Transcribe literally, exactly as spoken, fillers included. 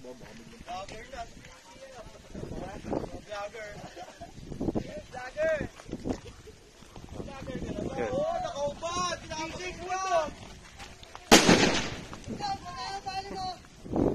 Vlogger na. Vlogger. Vlogger. Vlogger ka na ba? Oo, nakaubad. Sisig mo.